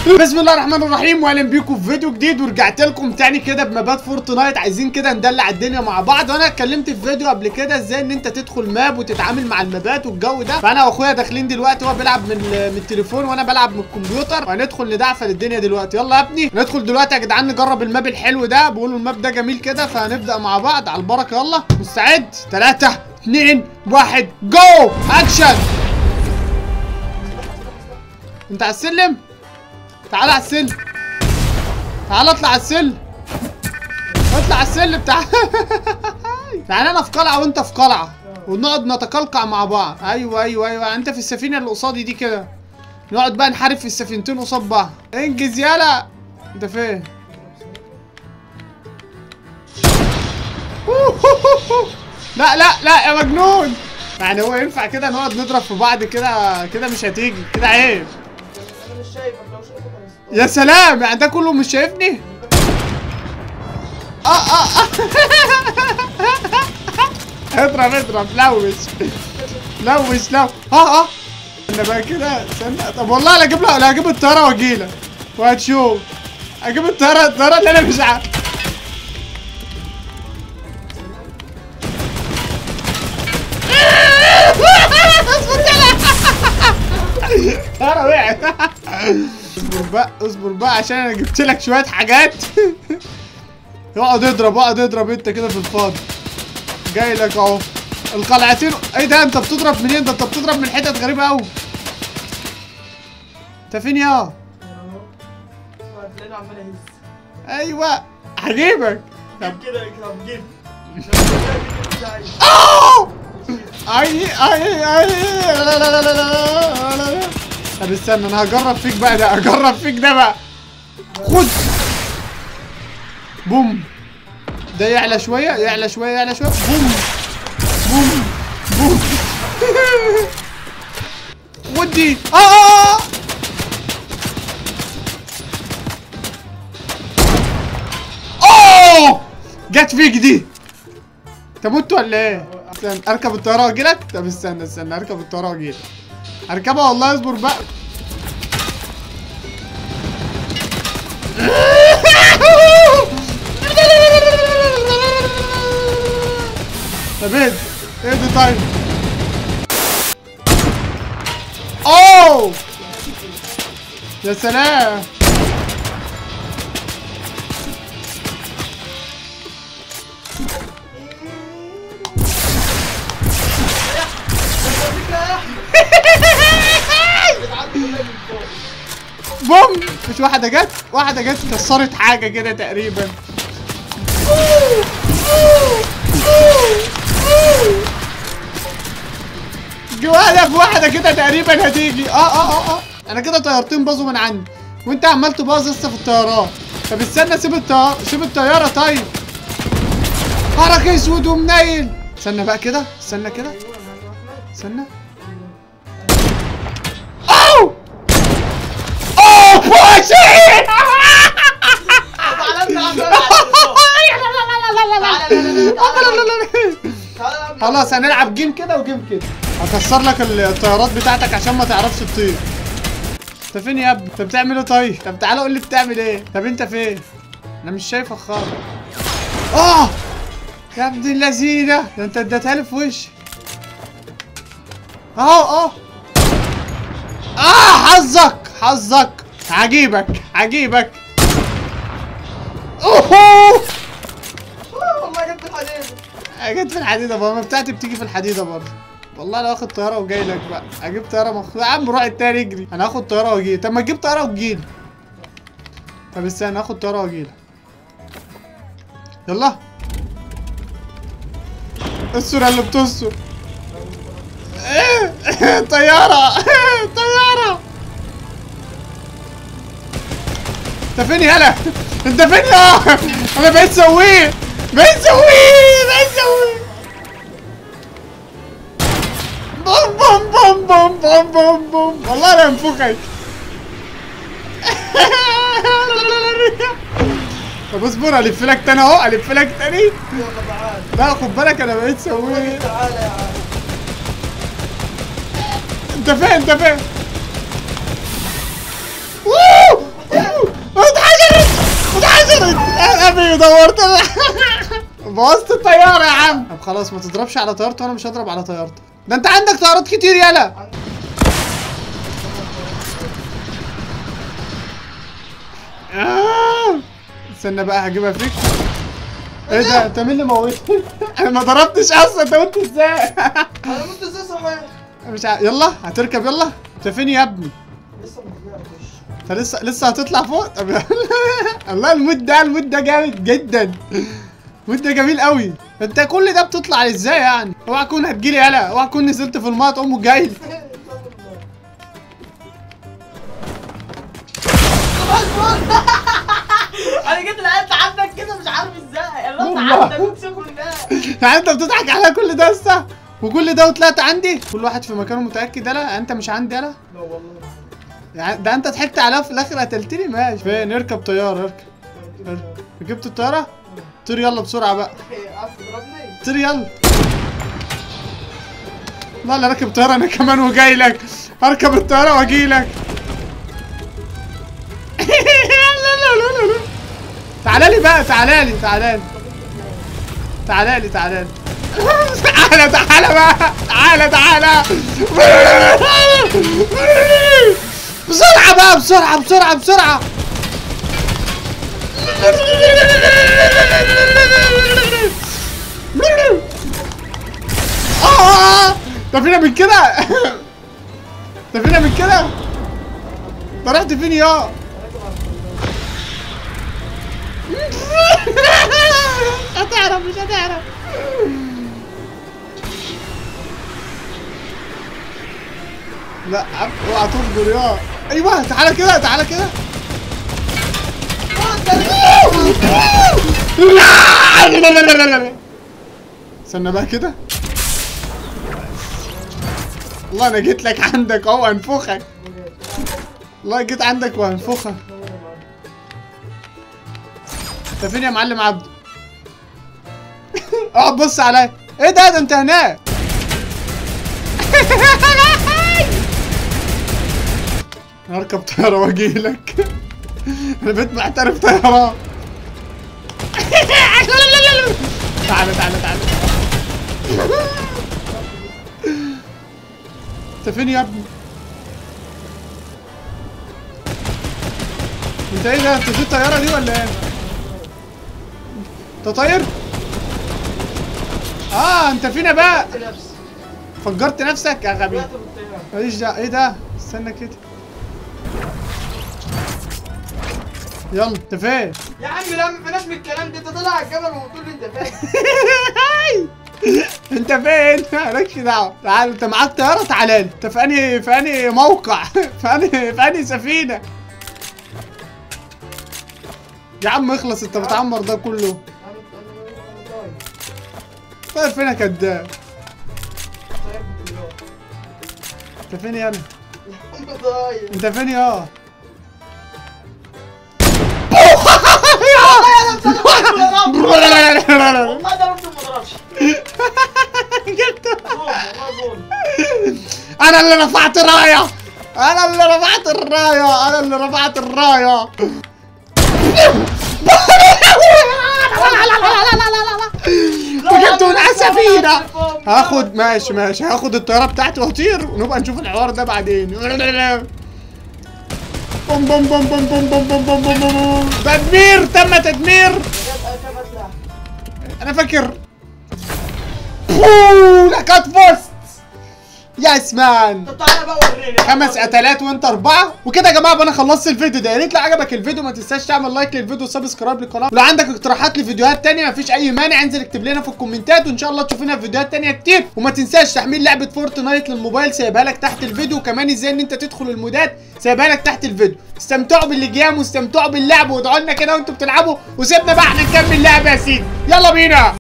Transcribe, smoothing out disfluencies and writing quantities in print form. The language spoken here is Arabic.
بسم الله الرحمن الرحيم، واهلا بيكم في فيديو جديد. ورجعت لكم تاني كده بمابات فورتنايت. عايزين كده ندلع الدنيا مع بعض. وانا اتكلمت في فيديو قبل كده ازاي ان انت تدخل ماب وتتعامل مع المابات والجو ده. فانا واخويا داخلين دلوقتي، هو بيلعب من التليفون وانا بلعب من الكمبيوتر، وهندخل ندعفل الدنيا دلوقتي. يلا يا ابني ندخل دلوقتي يا جدعان، نجرب الماب الحلو ده. بيقولوا الماب ده جميل كده، فهنبدا مع بعض على البركه. يلا مستعد؟ 3 2 1 جو اكشن. انت على السلم؟ تعال على السلم، تعال اطلع على السلم، اطلع على السلم. تعال يعني انا في قلعه وانت في قلعه، ونقعد نتقلقع مع بعض. ايوه ايوه ايوه، انت في السفينه اللي قصادي دي كده، نقعد بقى نحارب في السفينتين قصاد بعض. انجز يالا. انت فين؟ لا لا لا يا مجنون. يعني هو ينفع كده نقعد نضرب في بعض كده؟ كده مش هتيجي كده، عيب. انا مش شايفك، لو شايفك يا سلام، يعني ده كله مش شايفني؟ اضرب اضرب، لوش لوش لو انا بقى كده. استنى، طب والله لا اجيب لا اجيب الطياره واجيلك وهتشوف. اجيب الطياره اللي انا مش عارف. الطياره وقعت. اصبر بقى اصبر بقى، عشان انا جبت لك شويه حاجات. اقعد اضرب اقعد اضرب انت كده في الفاضي. جاي لك اهو. القلعتين. ايه ده؟ انت بتضرب منين ده؟ انت بتضرب من حتت غريبه قوي. انت فين يا؟ هتلاقيني عمال اهز. ايوه هجيبك. طب كده هتجيب. اي لا لا لا لا لا. طب استنى، انا هجرب فيك بقى ده، هجرب فيك ده بقى. خد. بوم. ده يعلى شويه يعلى شويه يعلى شويه. بوم بوم بوم. ودي اوه، جت فيك دي. انت مت ولا ايه؟ استنى اركب الطياره واجيلك. طب استنى اركب الطياره واجيلك. اركبها والله، اصبر بقى. طب اهدي اهدي طيب. اوه يا سلام. بوم. مش واحدة جت؟ واحدة جت كسرت حاجة كده تقريبا. جوانا في واحدة كده تقريبا هتيجي. انا كده طيارتين باظوا من عندي، وانت عمال تباظ لسه في الطيارات. طب استنى، سيب الطيارة سيب الطيارة طيب. حرك اسود ومنيل. استنى بقى كده، استنى كده، استنى. بوشي. خلاص هنلعب جيم كده وجيم كده. هكسر لك الطيارات بتاعتك عشان ما تعرفش تطير. انت فين يا ابني؟ انت بتعمل ايه طيب؟ طب تعالى قول لي بتعمل ايه؟ طب انت فين؟ انا مش شايفك خالص. يا ابن اللذينه، ده انت اديتها لي في وشي. حظك هجيبك. والله جبت الحديده. جت في الحديده بقى، ما بتاعتي بتيجي في الحديده برضه. والله انا واخد طياره وجاي لك بقى. اجيب طياره مخصوص يا عم. روح التاني اجري. انا هاخد طياره واجي. طب ما تجيب طياره وتجيلي. طب استنى، هاخد طياره واجيلك. يلا. السرعه اللي بتصر. طياره. انت فين يالا؟ انت فين يا؟ انا بقيت سويه. بوم بوم بوم بوم بوم بوم بوم. والله انا انفخك. طب اصبر، الف لك تاني اهو، الف لك تاني. لا خد بالك، انا بقيت سويه. تعالى يا عم. انت فين؟ يا ابي دورت. بوظت الطياره يا عم. طب خلاص ما تضربش على طيارته وانا مش هضرب على طيارته. ده انت عندك طيارات كتير يالا. استنى بقى هجيبها فيك. ايه ده انت مين اللي موتني؟ انا ما ضربتش اصلا. انت قلت ازاي؟ انا مت ازاي صحيح؟ مش يلا هتركب يلا. انت فين يا ابني؟ لسه ما طلعتش. انت لسه هتطلع فوق. طب الله المود ده جامد جدا. المود ده جميل قوي. انت كل ده بتطلع ازاي يعني؟ اوعى تكون هتجيلي يالا. اوعى تكون نزلت في الميه تقوم جاي. انا جيت لقيت عندك كده مش عارف ازاي. الله عندك وتشوفوا الناس. يعني انت بتضحك على كل ده لسه وكل ده وطلعت عندي؟ كل واحد في مكانه متاكد. يالا انت مش عندي يالا. لا والله. يعني ده انت ضحكت عليها في الاخر قتلتني. ماشي فين؟ اركب طياره. اركب. ركبت الطياره؟ طير يلا بسرعه بقى. عايز تضربني؟ طير يلا. لا لا راكب طياره انا كمان وجاي لك. اركب الطياره واجي لك. تعالى لي بقى. تعالى لي. تعالى بقى. تعالى بسرعة بقى. بسرعة. ده فينا من كده. ده رحت فين يا؟ مش هتعرف. لا اوعى تصبر يا. ايوه تعالى كده. استنى بقى كده. والله انا جيت لك عندك اهو انفخك. والله جيت عندك وانفخك. انت فين يا معلم عبده؟ اقعد بص عليا. ايه ده انت هناك. هركب طياره واجي لك. انا بقيت محترف طيران. تعالى. انت فين يا ابني؟ انت ايه ده؟ انت دي الطياره دي ولا ايه؟ انت طاير؟ انت فينا بقى. فجرت نفسك يا غبي. ماليش دعوه. ايه ده؟ استنى كده. يلا انت فين؟ يا عم لا ما فيناش من الكلام ده. انت طالع على الجبل وبتقول لي انت فين؟ انت فين؟ مالكش دعوه. تعال انت معاك طياره. تعالى لي. انت في انهي موقع؟ في انهي سفينه؟ يا عم اخلص. انت بتعمر ده كله. طيب فين يا كداب؟ انت فين يا انت فين يا؟ والله ضربت ما ضربش. انا اللي رفعت الرايه. انا اللي رفعت الرايه. جبت من السفينه. هاخد ماشي هاخد الطياره بتاعتي واطير ونبقى نشوف الحوار ده بعدين. بوم بوم بوم بوم بوم بوم بوم بوم بوم بوم. تدمير. تم تدمير. انا فاكر. لا كانت فوست. يس مان. طب تعالى بقى وريني. 5 قتلات وانت 4. وكده يا جماعه انا خلصت الفيديو ده. يا ريت لو عجبك الفيديو ما تنساش تعمل لايك للفيديو وسبسكرايب للقناه. ولو عندك اقتراحات لفيديوهات تانية مفيش اي مانع انزل اكتب لنا في الكومنتات وان شاء الله تشوفنا في فيديوهات تانية كتير. وما تنساش تحميل لعبه فورتنايت للموبايل سايبها لك تحت الفيديو. وكمان ازاي ان انت تدخل المودات سايبها لك تحت الفيديو. استمتعوا بالجيم واستمتعوا باللعب وادعوا لنا كده وانتوا بتلعبوا. وسيبنا بقى احنا نكمل لعب يا سيدي. يلا بينا.